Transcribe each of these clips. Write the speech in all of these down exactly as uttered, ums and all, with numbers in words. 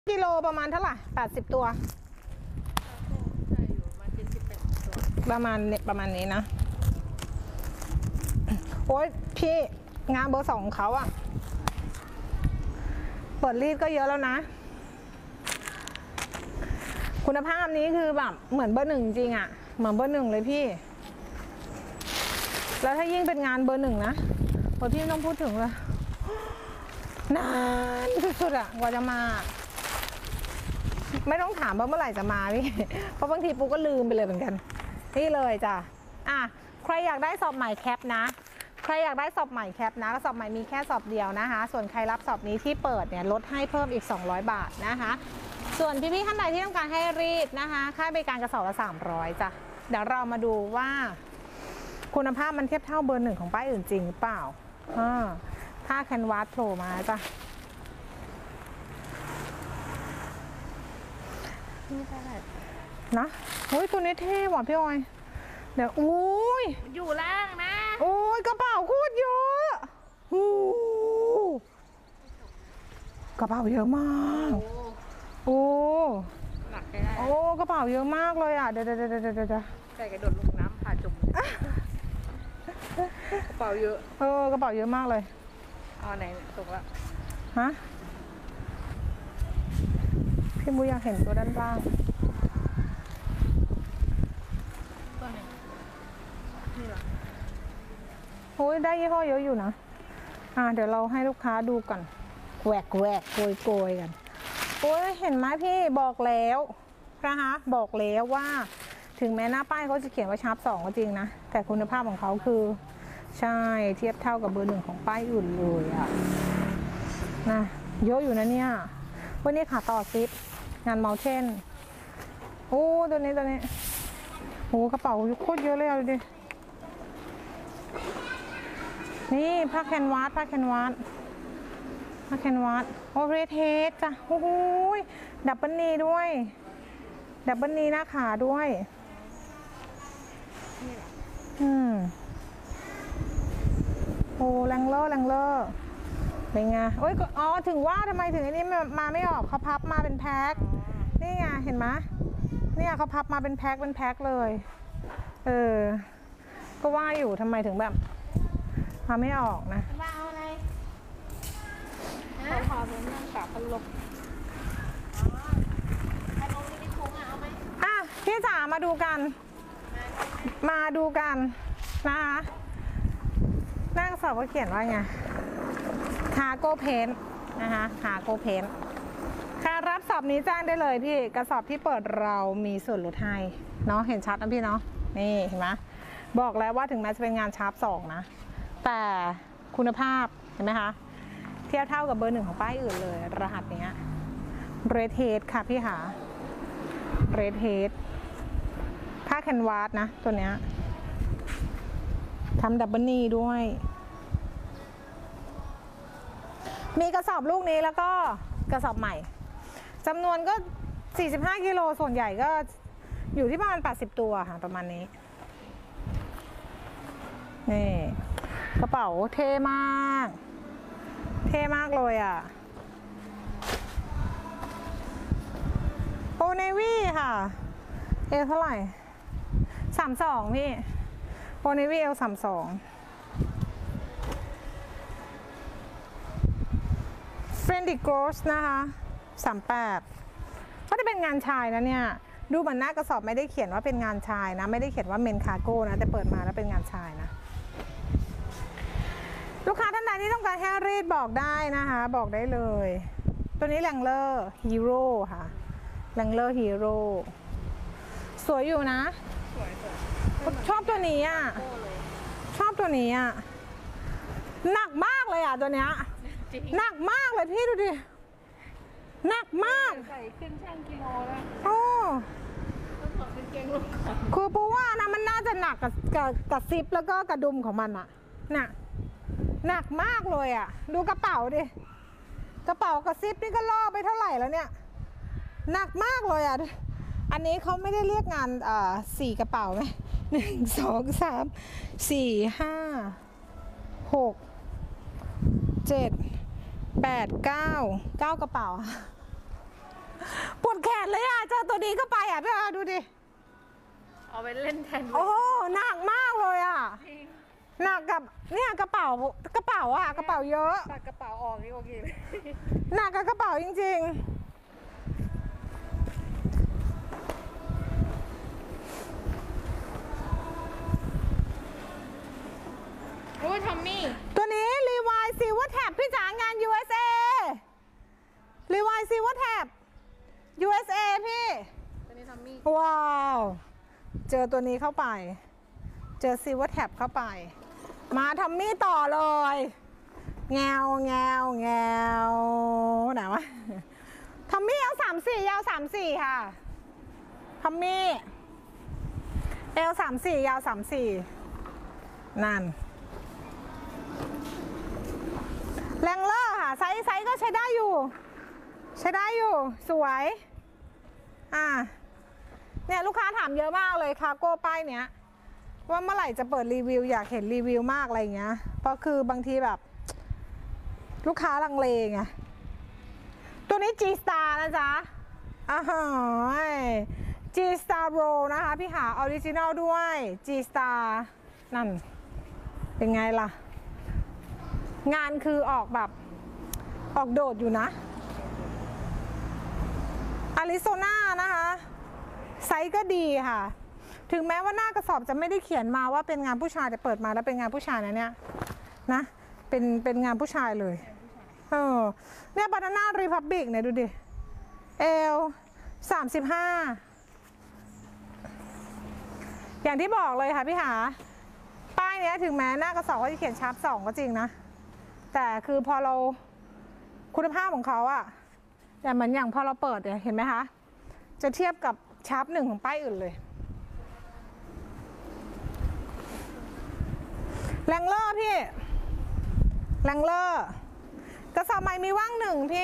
กิโลประมาณเท่าไหร่แปดสิบตัวใช่อยู่มาเจ็ดสิบแปดตัวประมาณเนี่ยประมาณนี้นะโอ้ยพี่งานเบอร์สองของเขาอะเปิดรีดก็เยอะแล้วนะคุณภาพนี้คือแบบเหมือนเบอร์หนึ่งจริงอะเหมือนเบอร์หนึ่งเลยพี่แล้วถ้ายิ่งเป็นงานเบอร์หนึ่งนะโอ้พี่ไม่ต้องพูดถึงเลยนานสุดๆอะกว่าจะมาไม่ต้องถามว่าเมื่อไหร่จะมาพี่เพราะบางทีปูก็ลืมไปเลยเหมือนกันนี่เลยจ้ะอ่ะใครอยากได้สอบใหม่แคปนะใครอยากได้สอบใหม่แคปนะสอบใหม่มีแค่สอบเดียวนะคะส่วนใครรับสอบนี้ที่เปิดเนี่ยลดให้เพิ่มอีกสองร้อยบาทนะคะส่วนพี่ๆท่านใดที่ต้องการให้รีดนะคะค่าบริการกระสอบละสามร้อยจ้ะเดี๋ยวเรามาดูว่าคุณภาพมันเทียบเท่าเบอร์หนึ่งของป้ายอื่นจริงหรือเปล่าอ่าถ้าแคนวาสโผล่มาจ้ะนะโอ้ยตัวนี้เท่ว่ะพี่ออยเดี๋ยวอุ้ยอยู่ล่างนะโอ้ยกระเป๋าโคตรเยอะโอ้กระเป๋าเยอะมากโอ้หนักได้โอ้กระเป๋าเยอะมากเลยอ่ะเดี๋ยวเดี๋ยวเดี๋ยวเดี๋ยวใส่กระโดดลงน้ำผ่าจมกระเป๋าเยอะเออกระเป๋าเยอะมากเลยเอาไหนตกละฮะพี่มูอยากเห็นตัวด้านล่างตัวไหนนี่เหรอโอ้ยได้ยี่ห้อเยอะอยู่นะอ่าเดี๋ยวเราให้ลูกค้าดูก่อนแหวกแหวกโกยโกยกันโอ้ยเห็นไหมพี่บอกแล้วนะคะบอกแล้วว่าถึงแม้หน้าป้ายเขาจะเขียนว่าชาร์ปสองก็จริงนะแต่คุณภาพของเขาคือใช่เทียบเท่ากับเบอร์หนึ่งของป้ายอื่นเลยอะนะเยอะอยู่นะเนี่ยวันนี้ขาต่อซิปงานเมาเทนโอ้ตัวนี้ตัวนี้โอ้กระเป๋าโคตรเยอะเลยเอาดินี่ผ้าแคนวาสผ้าแคนวาสผ้าแคนวาสโอเรเทสจ้ะโอ้โหดับเบิลนีด้วยดับเบิลนีหน้าขาด้วยอืมโอ้แรงเลอร์แรงเลอร์เป็นไงโอ้ยอ๋อถึงว่าทำไมถึงอันนี้มาไม่ออกเขาพับมาเป็นแพ็คนี่ไงเห็นไหมเนี่ยเขาพับมาเป็นแพ็คเป็นแพ็คเลยเออก็ว่าอยู่ทำไมถึงแบบทำไม่ออกนะว่าเอาอะไรเขาพอเป็นนั่งกับพัดลมพัดลมนี่คุ้งอ่ะเอาไหมอ่ะพี่จ๋ามาดูกันมาดูกันนะคะหน้ากระสอบเขาเขียนว่าไงคาโก้เพนนะคะคาโก้เพนค่ะรับสอบนี้แจ้งได้เลยพี่กระสอบที่เปิดเรามีส่วนลดให้เนาะเห็นชัดนะพี่เนาะนี่เห็นไหมบอกแล้วว่าถึงแม้จะเป็นงานชาร์ปสองนะแต่คุณภาพเห็นไหมคะเทียบเท่ากับเบอร์หนึ่งของป้ายอื่นเลยรหัสเนี้ยเรดเฮดค่ะพี่หาเรดเฮดผ้าแคนวาสนะตัวเนี้ยทำดับเบิลนีด้วยมีกระสอบลูกนี้แล้วก็กระสอบใหม่จำนวนก็สี่สิบห้ากิโลส่วนใหญ่ก็อยู่ที่ประมาณแปดสิบตัวค่ะประมาณนี้นี่กระเป๋าเท่มากเท่มากเลยอ่ะโอเนวี่ค่ะเอลเท่าไหร่สามสองพี่โอเนวี่เอลสามสองเฟรนดิโกสนะคะสามแปดก็จะเป็นงานชายนะเนี่ยดูเหมือนหน้ากระสอบไม่ได้เขียนว่าเป็นงานชายนะไม่ได้เขียนว่าเมนคาร์โก้นะแต่เปิดมาแล้วเป็นงานชายนะลูกค้าท่านใดที่ต้องการแฮร์รีดบอกได้นะคะบอกได้เลยตัวนี้แรงเลอร์ฮีโร่ค่ะแรงเลอร์ฮีโร่สวยอยู่นะสวยชอบตัวนี้อ่ะชอบตัวนี้อ่ะหนักมากเลยอ่ะตัวเนี้ยหนักมากเลยพี่ดูดิหนักมากใส่ขึ้นช่างกิโลแล้วโอ้ต้องถอดเป็นเกงลงก่อนคือปูว่านะมันน่าจะหนักกับกับกับซิปแล้วก็กระดุมของมันอ่ะน่ะหนักมากเลยอ่ะดูกระเป๋าดิกระเป๋ากับซิปนี่ก็ล่อไปเท่าไหร่แล้วเนี่ยหนักมากเลยอ่ะอันนี้เขาไม่ได้เรียกงานอ่าสี่กระเป๋าไหมหนึ่งสองสามสี่ห้าหกเจ็ดแปดเก้าเก้ากระเป๋าตัวนี้เข้าไปอ่ะพี่อาดูดิเอาไปเล่นแทนโอ้โหหนักมากเลยอ่ะจริงหนักกับเนี่ยกระเป๋ากระเป๋าอ่ะกระเป๋าเยอะตัดกระเป๋าออกนี่โอเคเลยหนักกับกระเป๋าจริงๆโอ้ยทอมมี่ตัวนี้รีวายซิลเวอร์แท็บพี่จ๋างาน ยู เอส เอ รีวายซิลเวอร์แท็บ ยู เอส เอ พี่ตัวนี้ทอมมี่ว้าว เจอตัวนี้เข้าไป เจอซิลเวอร์แท็บเข้าไป มาทอมมี่ต่อเลย แงวแงวแงวไหนวะทอมมี่เอาสามสี่ยาวสามสี่ค่ะทอมมี่เอลสามสี่ยาวสามสี่นั่นแรงเลอร์ค่ะไซส์ไซส์ก็ใช้ได้อยู่ ใช้ได้อยู่สวยอ่าเนี่ยลูกค้าถามเยอะมากเลยคาร์โก้ป้ายเนี้ยว่าเมื่อไหร่จะเปิดรีวิวอยากเห็นรีวิวมากอะไรเงี้ยเพราะคือบางทีแบบลูกค้าลังเลไงตัวนี้ G Star นะจ๊ะอ้าว G Star Roll นะคะพี่หาออริจินัลด้วย G Star นั่นเป็นไงล่ะงานคือออกแบบออกโดดอยู่นะอาริโซนานะคะไซส์ก็ดีค่ะถึงแม้ว่าหน้ากระสอบจะไม่ได้เขียนมาว่าเป็นงานผู้ชายแต่เปิดมาแล้วเป็นงานผู้ชายนะเนี่ยนะเป็นเป็นงานผู้ชายเลยเออเนี่ยบานาน่ารีพับบิกเนี่ยดูดิเอลสามสิบห้าอย่างที่บอกเลยค่ะพี่หาป้ายเนี้ยถึงแม้หน้ากระสอบเขาจะเขียนชาร์ปสองก็จริงนะแต่คือพอเราคุณภาพของเขาอะแต่เหมือนอย่างพอเราเปิดเนี่ยเห็นไหมคะจะเทียบกับชาร์ปหนึ่งของป้ายอื่นเลยแรงเลอร์พี่แรงเลอร์กระสอบใหม่มีว่างหนึ่งพี่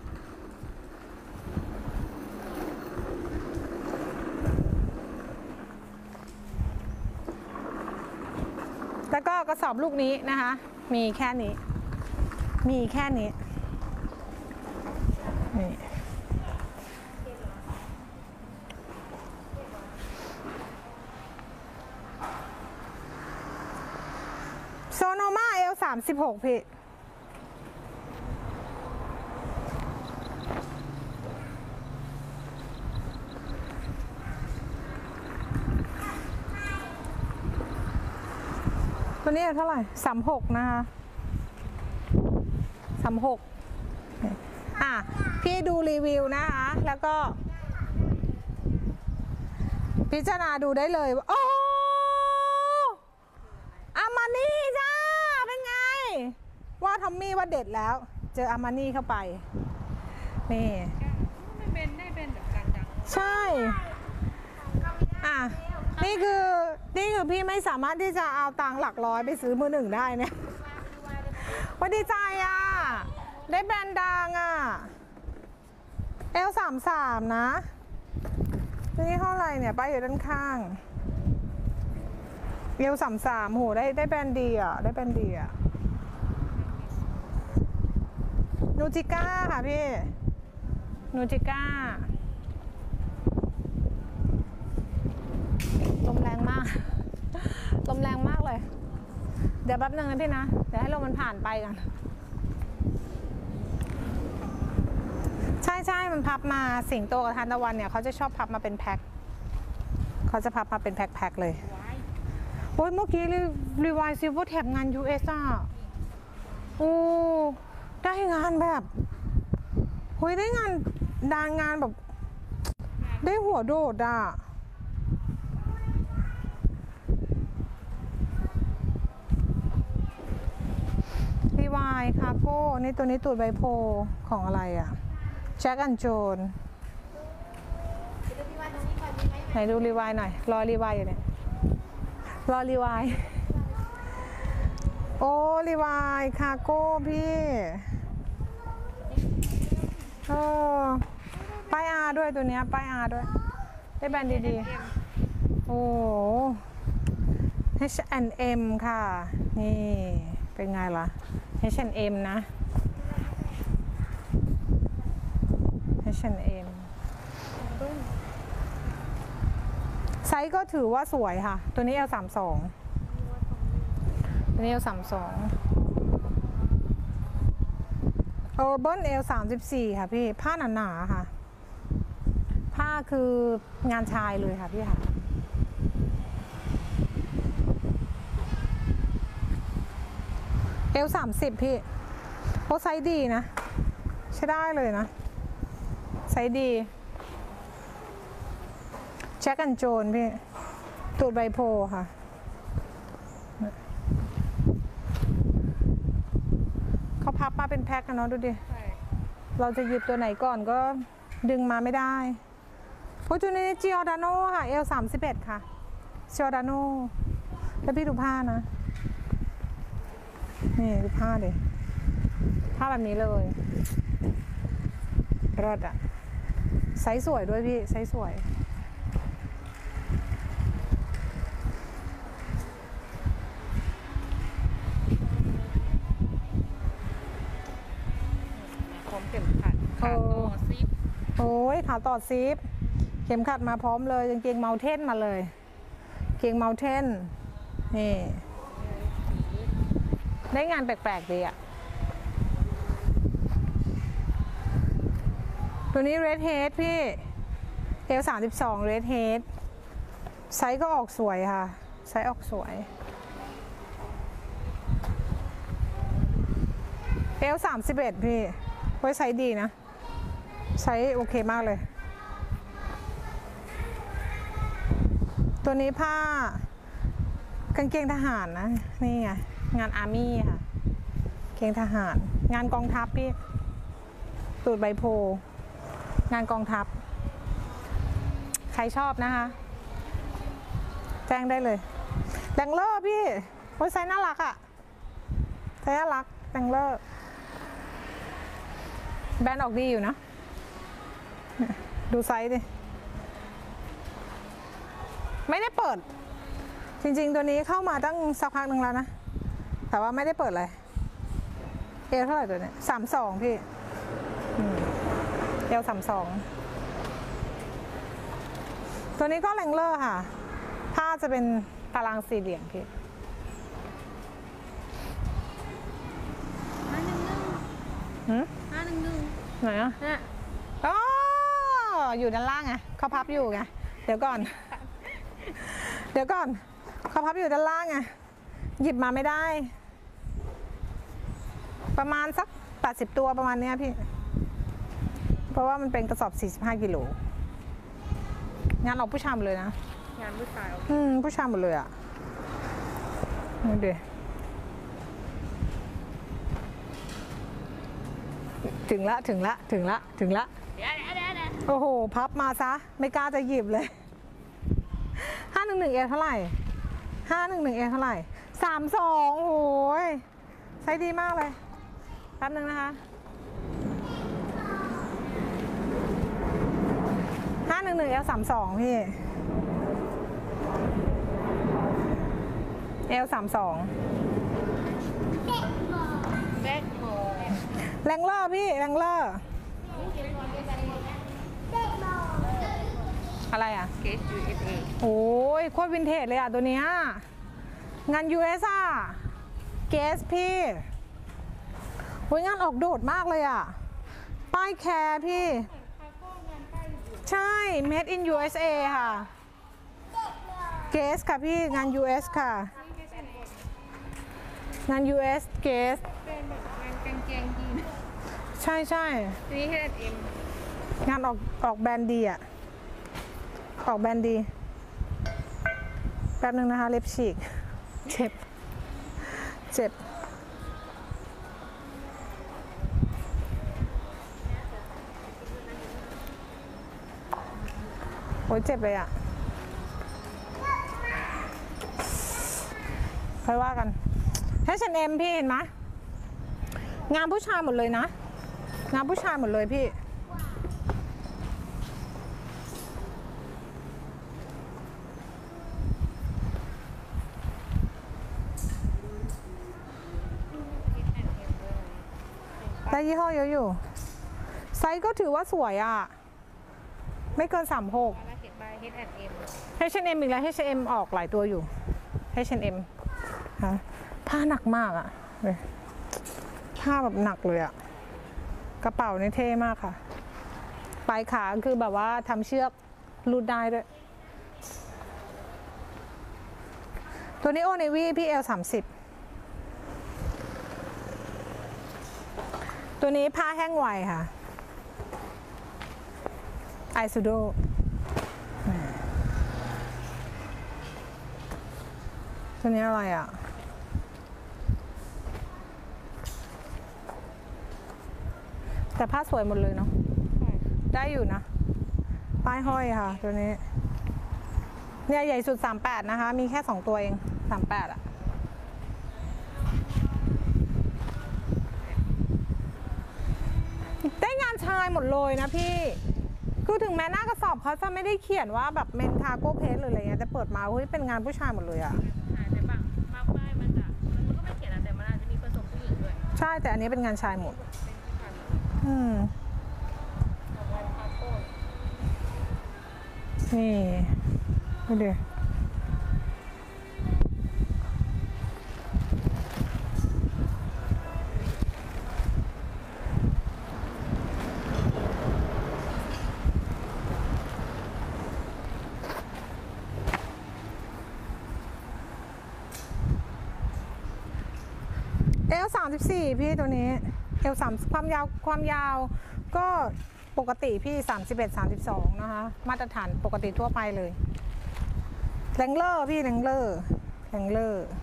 แล้วก็กระสอบลูกนี้นะคะมีแค่นี้มีแค่นี้นี่โซโนมาเอลสามสิบหกพี่ตัวนี้เท่าไหร่สามหกนะคะสามหกอ่ะพี่ดูรีวิวนะคะแล้วก็พิจารณาดูได้เลยโอ้อามานี่จ้าเป็นไงว่าทอมมี่ว่าเด็ดแล้วเจออามานี่เข้าไปนี่ไม่เป็นได้เป็นแบบกันจังใช่อ่ะนี่คือนี่คือพี่ไม่สามารถที่จะเอาตังค์หลักร้อยไปซื้อมือหนึ่งได้เนี่ยวันดีใจอ่ะได้แบรนด์ดังอ่ะเอลสามสามนะนี่เท่าไหร่เนี่ยป้ายอยู่ด้านข้างเอลสามสามโหได้ได้แบรนด์ดีอ่ะได้แบรนด์ดีอ่ะนูจิก้าค่ะพี่นูจิก้าลมแรงมากลมแรงมากเลยเดี๋ยวแป๊บนึงนะพี่นะเดี๋ยวให้ลมมันผ่านไปกันใช่ใช่มันพับมาสิงโตกับทานตะวันเนี่ยเขาจะชอบพับมาเป็นแพ็คเขาจะพับมาเป็นแพ็คๆเลยโอ้ยเมื่อกี้รีวายซิลเวอร์แท็บงาน ยู เอส อ่ะโอ้ได้งานแบบโอ้ยได้งานดานงานแบบได้หัวโดดอ่ะรีวายคาโก้นี่ตัวนี้ตูดใบโพของอะไรอ่ะแจ็คแอนด์โจนไหนดูรีวายหน่อยรอรีวายอยู่เนี่ยรอรีวายโอ้รีวายคาโก้พี่เออป้ายอาด้วยตัวเนี้ยป้ายอาด้วยได้แบรนด์ดีๆโอ้ เอช แอนด์ เอ็ม ค่ะนี่เป็นไงล่ะ เอช แอนด์ เอ็ม นะ เอช แอนด์ เอ็มไซส์ก็ถือว่าสวยค่ะ ตัวนี้ L สามสองตัวนี้ L สามสอง Urban L สามสิบสี่ค่ะพี่ผ้าหนาๆค่ะ ผ้าคืองานชายเลยค่ะพี่ค่ะ L สามสิบพี่โอ้ไซส์ดีนะใช้ได้เลยนะไซส์ดีแจ็คแอนด์โจนพี่ตูดใบโพค่ะเขาพับมาเป็นแพ็คกันเนาะดูดิใช่เราจะหยิบตัวไหนก่อนก็ดึงมาไม่ได้โอ้ตัวนี้จิออดาโน่ค่ะ L สามสิบเอ็ดค่ะจิออดาโน่แล้วพี่ดูผ้านะนี่ดูผ้าดิผ้าแบบนี้เลยรอดอะไซส์สวยด้วยพี่ไซส์สวยพร้อมเข็มขัดขาโตซิปโอ้ยขาต่อซิปเข็มขัดมาพร้อมเลยกางเกงเมาเทนมาเลยเกงเมาเทนนี่ได้งานแปลกๆดีอะตัวนี้ Red Head พี่ L สามสิบสอง Red Head ไซส์ก็ออกสวยค่ะไซส์ออกสวย L สามสิบเอ็ดพี่ไว้ไซส์ดีนะไซส์โอเคมากเลยตัวนี้ผ้ากางเกงทหารนะนี่ไงงานอาร์มี่ค่ะเกงทหารงานกองทัพพี่ตูดใบโพงานกองทัพใครชอบนะคะแจ้งได้เลยแรงเลอร์พี่โอ้ยไซส์น่ารักอะไซส์น่ารักแรงเลอร์แบรนด์ออกดีอยู่นะดูไซส์ดิไม่ได้เปิดจริงๆตัวนี้เข้ามาตั้งสักพักหนึ่งแล้วนะแต่ว่าไม่ได้เปิดเลยเอลเท่าไหร่ตัวเนี้ยสามสองพี่เอลสามสองตัวนี้ก็แรงเลอร์ค่ะผ้าจะเป็นตารางสี่เหลี่ยมพี่ห้าหนึ่งหนึ่งหืมห้าหนึ่งหนึ่งไหนอ่ะเนี่ยอ๋ออยู่ด้านล่างไงเขาพับอยู่ไงเดี๋ยวก่อน เดี๋ยวก่อนเขาพับอยู่ด้านล่างไงหยิบมาไม่ได้ ประมาณสักแปดสิบตัวประมาณเนี้ยพี่เพราะว่ามันเป็นกระสอบสี่สิบห้ากิโลงานออกผู้ชายหมดเลยนะงานผู้ชายเอาอืมผู้ชายหมดเลยอ่ะนี่ดิถึงละถึงละถึงละถึงละเดี๋ยวเดี๋ยวเดี๋ยวเดี๋ยวโอ้โหพับมาซะไม่กล้าจะหยิบเลยห้าหนึ่งหนึ่งเอเท่าไหร่ห้าหนึ่งหนึ่งเอเท่าไหร่สามสองโอ้ยใช้ดีมากเลยแป๊บนึงนะคะห้าหนึ่งหนึ่งเอลสามสองพี่เอลสามสองแบ็คโมแรงเลอร์พี่แรงเลอร์อะไรอ่ะเกสยูเอฟเอโอ้ยโคตรวินเทจเลยอ่ะตัวเนี้ยงาน ยู เอส อ่ะเกสพี่โอ้ยงานออกโดดมากเลยอ่ะป้ายแคร์พี่ใช่ made in ยู เอส เอ ค่ะเกสค่ะพี่งาน ยู เอส ค่ะงาน ยู เอส เกสเป็นแบบงานกางเกงยีนใช่ใช่ทีนี้เฮดเอ็มงานออกออกแบรนด์ดีอ่ะออกแบรนด์ดีแป๊บนึงนะคะเล็บฉีกเจ็บเจ็บโอ้ยเจ็บเลยอ่ะค่อยว่ากัน เอช แอนด์ เอ็ม พี่เห็นไหมงานผู้ชายหมดเลยนะงานผู้ชายหมดเลยพี่ได้ยี่ห้อเยอะอยู่ไซส์ก็ถือว่าสวยอ่ะไม่เกินสามหกแล้วเห็นใบ เอช แอนด์ เอ็มเอช แอนด์ เอ็ม อีกแล้ว เอช แอนด์ เอ็ม ออกหลายตัวอยู่ เอช แอนด์ เอ็ม ฮะผ้าหนักมากอะเลยผ้าแบบหนักเลยอะกระเป๋านี่เท่มากค่ะปลายขาคือแบบว่าทำเชือกรูดได้ด้วย ตัวนี้โอเนวี่พี่เอลสามสิบตัวนี้ผ้าแห้งไวค่ะไอซูโดตัวนี้อะไรอ่ะแต่ผ้าสวยหมดเลยเนาะได้อยู่นะป้ายห้อยค่ะตัวนี้เนี่ยใหญ่สุดสามแปดนะคะมีแค่สองตัวเองสามแปดอ่ะได้งานชายหมดเลยนะพี่คือถึงแม้หน้ากระสอบเขาจะไม่ได้เขียนว่าแบบเมนคาโก้เพสหรืออะไรเงี้ยแต่เปิดมาเฮ้ยเป็นงานผู้ชายหมดเลยอ่ะหายแต่บางบางป้ายมันจะมันก็ไม่เขียนนะแต่มันอาจจะมีผสมผู้หญิงด้วยใช่แต่อันนี้เป็นงานชายหมดอืมนี่ดูดิเอลสามสิบสี่พี่ตัวนี้เอลสามความยาวความยาวก็ปกติพี่สามสิบเอ็ด สามสิบสองนะคะมาตรฐานปกติทั่วไปเลยแรงเลอร์พี่แรงเลอร์แรงเลอร์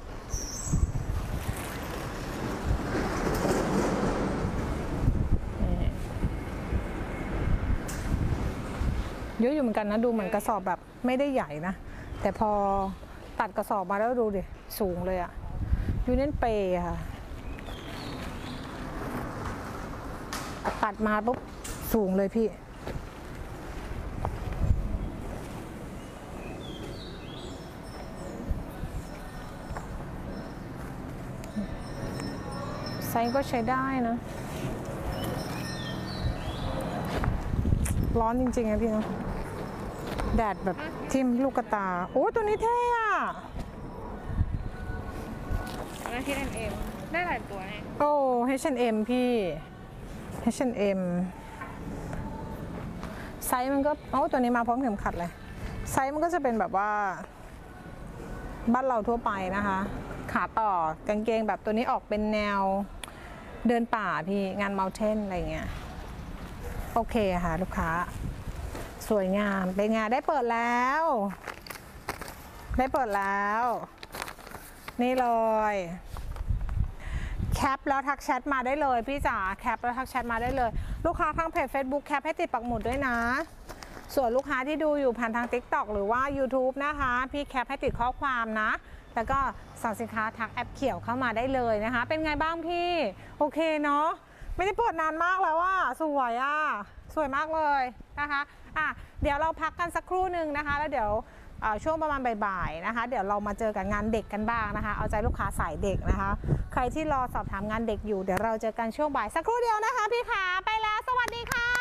เยอะอยู่เหมือนกันนะดูเหมือนกระสอบแบบไม่ได้ใหญ่นะแต่พอตัดกระสอบมาแล้วดูดิสูงเลยอะยูเนียนเปย์ค่ะตัดมาปุ๊บสูงเลยพี่ไซส์ก็ใช้ได้นะร้อนจริงๆนะพี่เนาะแดดแบบทิ่มลูกตาโอ้ตัวนี้เท่อะแล้ว เอช แอนด์ เอ็ม ได้หลายตัวไงโอ้ เอช แอนด์ เอ็ม พี่ เอช แอนด์ เอ็ม ไซส์มันก็โอ้ตัวนี้มาพร้อมเข็มขัดเลยไซส์มันก็จะเป็นแบบว่าบ้านเราทั่วไปนะคะขาต่อกางเกงแบบตัวนี้ออกเป็นแนวเดินป่าพี่งานเมลเทนอะไรเงี้ยโอเคค่ะลูกค้าสวยงามเป็นงานได้เปิดแล้วได้เปิดแล้วนี่เลยแคปแล้วทักแชทมาได้เลยพี่จ๋าแคปแล้วทักแชทมาได้เลยลูกค้าทางเพจ Facebook แคปให้ติดปักหมุดด้วยนะส่วนลูกค้าที่ดูอยู่ผ่านทาง ติ๊กต็อก หรือว่า ยูทูบ นะคะพี่แคปให้ติดข้อความนะแล้วก็สั่งสินค้าทักแอปเขียวเข้ามาได้เลยนะคะเป็นไงบ้างพี่โอเคเนาะไม่ได้เปิดนานมากแล้วว่าสวยอ่ะสวยมากเลยนะคะอ่ะเดี๋ยวเราพักกันสักครู่หนึ่งนะคะแล้วเดี๋ยวช่วงประมาณบ่ายๆนะคะเดี๋ยวเรามาเจอกันงานเด็กกันบ้างนะคะเอาใจลูกค้าสายเด็กนะคะใครที่รอสอบถามงานเด็กอยู่เดี๋ยวเราเจอกันช่วงบ่ายสักครู่เดียวนะคะพี่ขาไปแล้วสวัสดีค่ะ